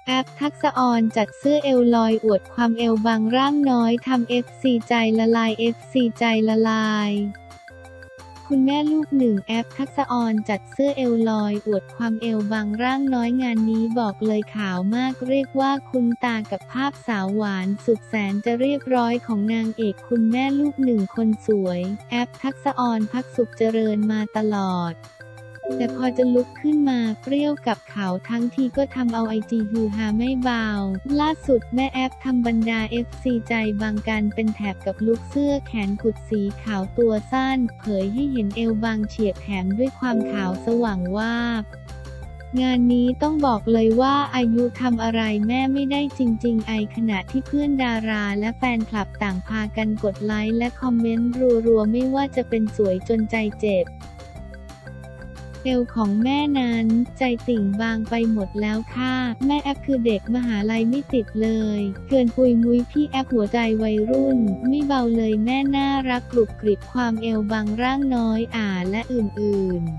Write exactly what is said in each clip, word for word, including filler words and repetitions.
แอปทักษะออนจัดเสื้อเอวลอยอวดความเอวบางร่างน้อยทำ เอฟ ซี ใจละลาย เอฟ ซี ใจละลายคุณแม่ลูกหนึ่งแอปทักษะออนจัดเสื้อเอวลอยอวดความเอวบางร่างน้อยงานนี้บอกเลยขาวมากเรียกว่าคุ้นตากับภาพสาวหวานสุดแสนจะเรียบร้อยของนางเอกคุณแม่ลูกหนึ่งคนสวยแอปทักษะออนพักสุขเจริญมาตลอดแต่พอจะลุกขึ้นมาเปรี้ยวกับขาวทั้งทีก็ทำเอาไอจีฮือฮาไม่เบาล่าสุดแม่แอปทำบรรดา เอฟ ซี ใจบางกันเป็นแถบกับลุคเสื้อแขนกุดสีขาวตัวสั้นเผยให้เห็นเอวบางเฉียบแถมด้วยความขาวสว่างวาบงานนี้ต้องบอกเลยว่าอายุทำอะไรแม่ไม่ได้จริงๆไอขณะที่เพื่อนดาราและแฟนคลับต่างพากันกดไลค์และคอมเมนต์รัวๆไม่ว่าจะเป็นสวยจนใจเจ็บเอวของแม่นั้นใจติ่งบางไปหมดแล้วค่ะแม่แอปคือเด็กมหาลัยไม่ติดเลยเกินปุยมุ้ยพี่แอปหัวใจวัยรุ่นไม่เบาเลยแม่น่ารักกรุบกริบความเอวบางร่างน้อยอ่าและอื่นๆ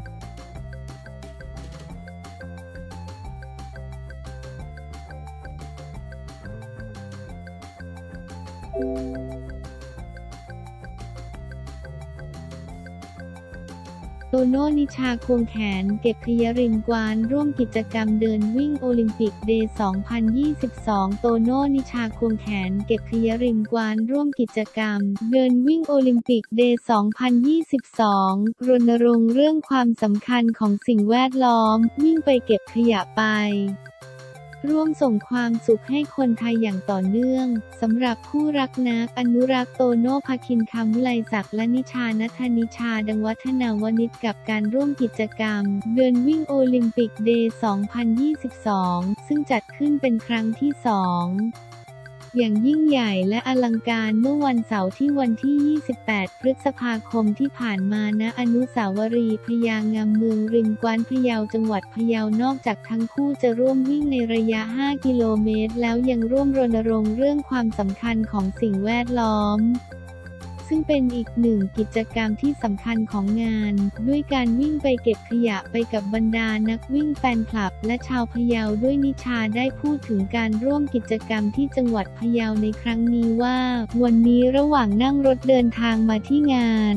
โตโน่นิชาควงแขนเก็บขยะริมกวานร่วมกิจกรรมเดินวิ่งโอลิมปิกเดย์ สองพันยี่สิบสอง โตโน่นิชาควงแขนเก็บขยะริมกวานร่วมกิจกรรมเดินวิ่งโอลิมปิกเดย์ สองพันยี่สิบสอง รณรงค์เรื่องความสำคัญของสิ่งแวดล้อมวิ่งไปเก็บขยะไปร่วมส่งความสุขให้คนไทยอย่างต่อเนื่องสำหรับผู้รักนักอนุรักษ์โตโน่ภคินคำวิไลศักดิ์และนิชาณัฐนิชาดังวัฒนาวณิชกับการร่วมกิจกรรมเดินวิ่งโอลิมปิกเดย์ สองพันยี่สิบสอง ซึ่งจัดขึ้นเป็นครั้งที่สองอย่างยิ่งใหญ่และอลังการเมื่อวันเสาร์ที่วันที่ ยี่สิบแปด พฤษภาคมที่ผ่านมาณอนุสาวรีย์พญางามเมืองริมกวานพะเยาจังหวัดพะเยานอกจากทั้งคู่จะร่วมวิ่งในระยะ ห้า กิโลเมตรแล้วยังร่วมรณรงค์เรื่องความสำคัญของสิ่งแวดล้อมซึ่งเป็นอีกหนึ่งกิจกรรมที่สำคัญของงานด้วยการวิ่งไปเก็บขยะไปกับบรรดานักวิ่งแฟนคลับและชาวพะเยาด้วยนิชาได้พูดถึงการร่วมกิจกรรมที่จังหวัดพะเยาในครั้งนี้ว่าวันนี้ระหว่างนั่งรถเดินทางมาที่งาน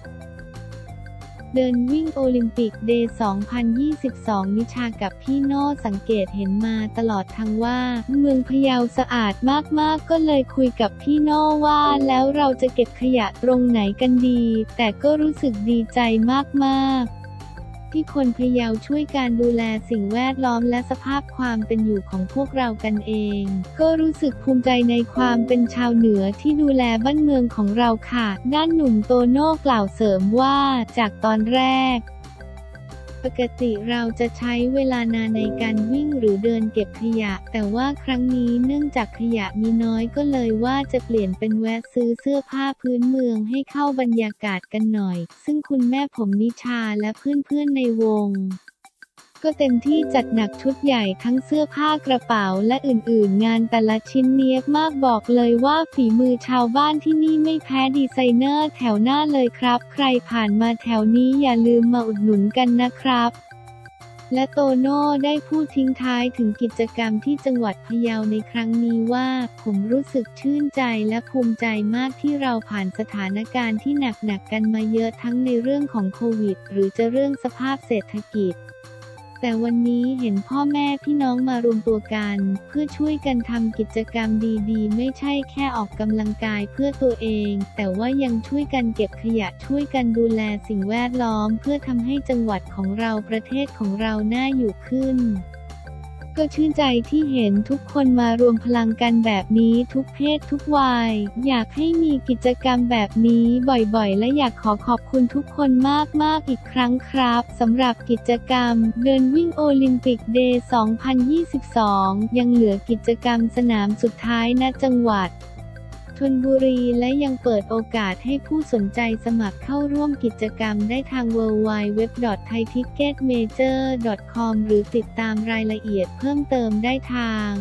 เดินวิ่งโอลิมปิกเดย์ สองพันยี่สิบสอง นิชากับพี่โน่สังเกตเห็นมาตลอดทั้งว่าเมืองพะเยาสะอาดมากๆก็เลยคุยกับพี่โน่ว่าแล้วเราจะเก็บขยะตรงไหนกันดีแต่ก็รู้สึกดีใจมากๆที่คนพะเยาช่วยการดูแลสิ่งแวดล้อมและสภาพความเป็นอยู่ของพวกเรากันเองก็รู้สึกภูมิใจในความเป็นชาวเหนือที่ดูแลบ้านเมืองของเราค่ะด้านหนุ่มโตโน่กล่าวเสริมว่าจากตอนแรกปกติเราจะใช้เวลานานในการวิ่งหรือเดินเก็บขยะแต่ว่าครั้งนี้เนื่องจากขยะมีน้อยก็เลยว่าจะเปลี่ยนเป็นแวะซื้อเสื้อผ้าพื้นเมืองให้เข้าบรรยากาศกันหน่อยซึ่งคุณแม่ผมนิชาและเพื่อนๆในวงก็เต็มที่จัดหนักชุดใหญ่ทั้งเสื้อผ้ากระเป๋าและอื่นๆงานแต่ละชิ้นเนียบมากบอกเลยว่าฝีมือชาวบ้านที่นี่ไม่แพ้ดีไซเนอร์แถวหน้าเลยครับใครผ่านมาแถวนี้อย่าลืมมาอุดหนุนกันนะครับและโตโน่ได้พูดทิ้งท้ายถึงกิจกรรมที่จังหวัดพะเยาในครั้งนี้ว่าผมรู้สึกชื่นใจและภูมิใจมากที่เราผ่านสถานการณ์ที่หนักๆกันมาเยอะทั้งในเรื่องของโควิดหรือจะเรื่องสภาพเศรษฐกิจแต่วันนี้เห็นพ่อแม่พี่น้องมารวมตัวกันเพื่อช่วยกันทำกิจกรรมดีๆไม่ใช่แค่ออกกำลังกายเพื่อตัวเองแต่ว่ายังช่วยกันเก็บขยะช่วยกันดูแลสิ่งแวดล้อมเพื่อทำให้จังหวัดของเราประเทศของเราน่าอยู่ขึ้นก็ชื่นใจที่เห็นทุกคนมารวมพลังกันแบบนี้ทุกเพศทุกวัยอยากให้มีกิจกรรมแบบนี้บ่อยๆและอยากขอขอบคุณทุกคนมากๆอีกครั้งครับสำหรับกิจกรรมเดินวิ่งโอลิมปิกเดย์ สองพันยี่สิบสอง ยังเหลือกิจกรรมสนามสุดท้ายณจังหวัดชลบุรีและยังเปิดโอกาสให้ผู้สนใจสมัครเข้าร่วมกิจกรรมได้ทาง ดับเบิลยู ดับเบิลยู ดับเบิลยู ดอท ไทย ทิกเก็ต เมเจอร์ ดอท คอม หรือติดตามรายละเอียดเพิ่มเติมได้ทาง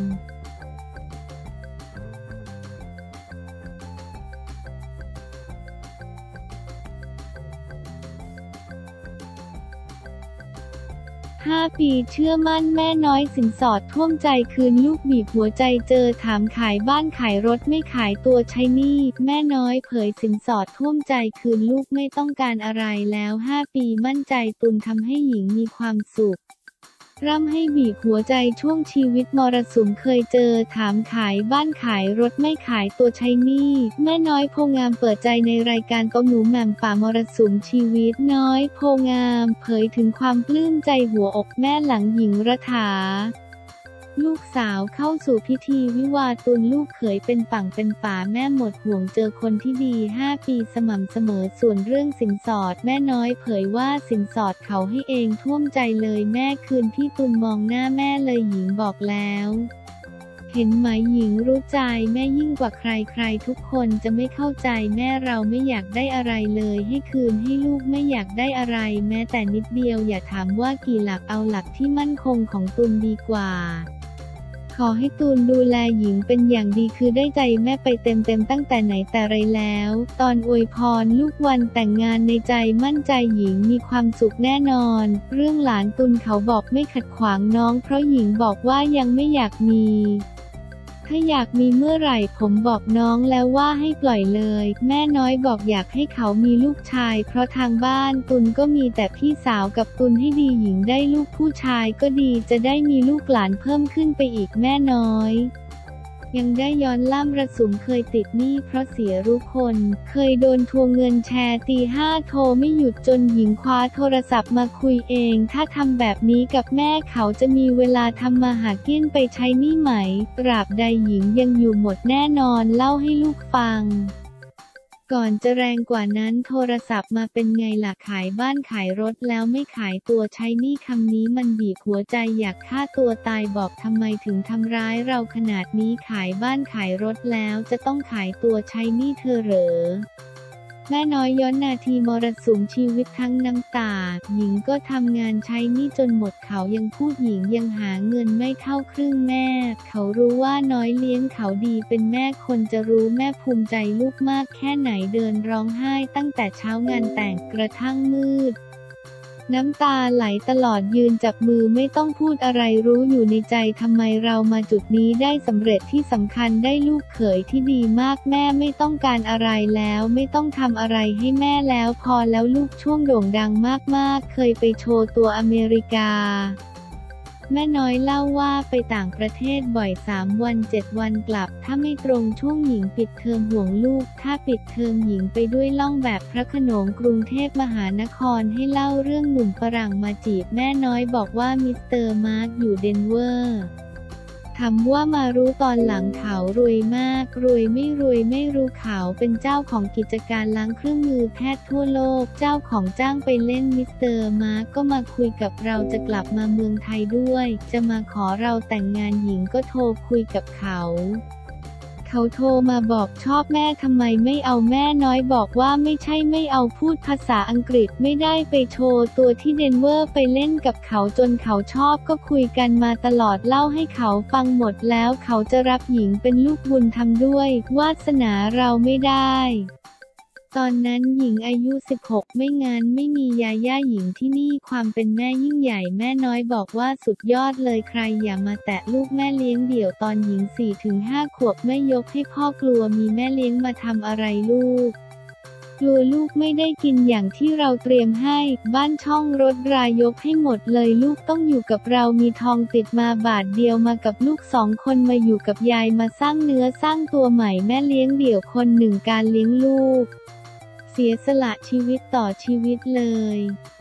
ห้าปีเชื่อมั่นแม่น้อยสินสอดท่วมใจคืนลูกบีบหัวใจเจอถามขายบ้านขายรถไม่ขายตัวใช้หนี้แม่น้อยเผยสินสอดท่วมใจคืนลูกไม่ต้องการอะไรแล้วห้าปีมั่นใจตุนทำให้หญิงมีความสุขร่ำให้บีบหัวใจช่วงชีวิตมรสุมเคยเจอถามขายบ้านขายรถไม่ขายตัวใช้หนี้แม่น้อยโพงามเปิดใจในรายการกองหนูแหม่มป่ามรสุมชีวิตน้อยโพงามเผยถึงความปลื้มใจหัวอกแม่หลังหญิงรัฐาลูกสาวเข้าสู่พิธีวิวาห์ตุนลูกเขยเป็นฝั่งเป็นฝาแม่หมดห่วงเจอคนที่ดีห้าปีสม่ำเสมอส่วนเรื่องสินสอดแม่น้อยเผยว่าสินสอดเขาให้เองท่วมใจเลยแม่คืนพี่ตุนมองหน้าแม่เลยหญิงบอกแล้วเห็นไหมหญิงรู้ใจแม่ยิ่งกว่าใครใครทุกคนจะไม่เข้าใจแม่เราไม่อยากได้อะไรเลยให้คืนให้ลูกไม่อยากได้อะไรแม้แต่นิดเดียวอย่าถามว่ากี่หลักเอาหลักที่มั่นคงของตุนดีกว่าขอให้ตูนดูแลหญิงเป็นอย่างดีคือได้ใจแม่ไปเต็มๆตั้งแต่ไหนแต่ไรแล้วตอนอวยพรลูกวันแต่งงานในใจมั่นใจหญิงมีความสุขแน่นอนเรื่องหลานตุนเขาบอกไม่ขัดขวางน้องเพราะหญิงบอกว่ายังไม่อยากมีถ้าอยากมีเมื่อไหร่ผมบอกน้องแล้วว่าให้ปล่อยเลยแม่น้อยบอกอยากให้เขามีลูกชายเพราะทางบ้านตุนก็มีแต่พี่สาวกับตุนให้ดีหญิงได้ลูกผู้ชายก็ดีจะได้มีลูกหลานเพิ่มขึ้นไปอีกแม่น้อยยังได้ย้อนล่ำระสุมเคยติดหนี้เพราะเสียรู้คนเคยโดนทวงเงินแชร์ตีห้าโทรไม่หยุดจนหญิงคว้าโทรศัพท์มาคุยเองถ้าทำแบบนี้กับแม่เขาจะมีเวลาทำมาหากินไปใช้หนี้ไหมตราบใดหญิงยังอยู่หมดแน่นอนเล่าให้ลูกฟังก่อนจะแรงกว่านั้นโทรศัพท์มาเป็นไงล่ะขายบ้านขายรถแล้วไม่ขายตัวใช้หนี้คำนี้มันบีบหัวใจอยากฆ่าตัวตายบอกทำไมถึงทำร้ายเราขนาดนี้ขายบ้านขายรถแล้วจะต้องขายตัวใช้หนี้เธอเหรอแม่น้อยย้อนนาทีมรสุมชีวิตทั้งน้ำตาหญิงก็ทำงานใช้หนี้จนหมดเขายังพูดหญิงยังหาเงินไม่เท่าครึ่งแม่เขารู้ว่าน้อยเลี้ยงเขาดีเป็นแม่คนจะรู้แม่ภูมิใจลูกมากแค่ไหนเดินร้องไห้ตั้งแต่เช้างานแต่งกระทั่งมืดน้ำตาไหลตลอดยืนจับมือไม่ต้องพูดอะไรรู้อยู่ในใจทำไมเรามาจุดนี้ได้สำเร็จที่สำคัญได้ลูกเขยที่ดีมากแม่ไม่ต้องการอะไรแล้วไม่ต้องทำอะไรให้แม่แล้วพอแล้วลูกช่วงโด่งดังมากๆเคยไปโชว์ตัวอเมริกาแม่น้อยเล่าว่าไปต่างประเทศบ่อยสามวันเจ็ดวันกลับถ้าไม่ตรงช่วงหญิงปิดเทอมห่วงลูกถ้าปิดเทอมหญิงไปด้วยล่องแบบพระโขนงกรุงเทพมหานครให้เล่าเรื่องหนุ่มฝรั่งมาจีบแม่น้อยบอกว่ามิสเตอร์มาร์กอยู่เดนเวอร์ถามว่ามารู้ตอนหลังเขารวยมากรวยไม่รวยไม่รู้เขาเป็นเจ้าของกิจการล้างเครื่องมือแพทย์ทั่วโลกเจ้าของจ้างไปเล่นมิสเตอร์มาร์กก็มาคุยกับเราจะกลับมาเมืองไทยด้วยจะมาขอเราแต่งงานหญิงก็โทรคุยกับเขาเขาโทรมาบอกชอบแม่ทำไมไม่เอาแม่น้อยบอกว่าไม่ใช่ไม่เอาพูดภาษาอังกฤษไม่ได้ไปโชว์ตัวที่เดนเวอร์ไปเล่นกับเขาจนเขาชอบก็คุยกันมาตลอดเล่าให้เขาฟังหมดแล้วเขาจะรับหญิงเป็นลูกบุญธรรมด้วยวาสนาเราไม่ได้ตอนนั้นหญิงอายุสิบหกไม่งั้นไม่มียาย่าหญิงที่นี่ความเป็นแม่ยิ่งใหญ่แม่น้อยบอกว่าสุดยอดเลยใครอย่ามาแตะลูกแม่เลี้ยงเดี่ยวตอนหญิง สี่ถึงห้า ขวบไม่ยกให้พ่อกลัวมีแม่เลี้ยงมาทำอะไรลูกกลัวลูกไม่ได้กินอย่างที่เราเตรียมให้บ้านช่องรถรายกให้หมดเลยลูกต้องอยู่กับเรามีทองติดมาบาทเดียวมากับลูกสองคนมาอยู่กับยายมาสร้างเนื้อสร้างตัวใหม่แม่เลี้ยงเดี่ยวคนหนึ่งการเลี้ยงลูกเสียสละชีวิตต่อชีวิตเลย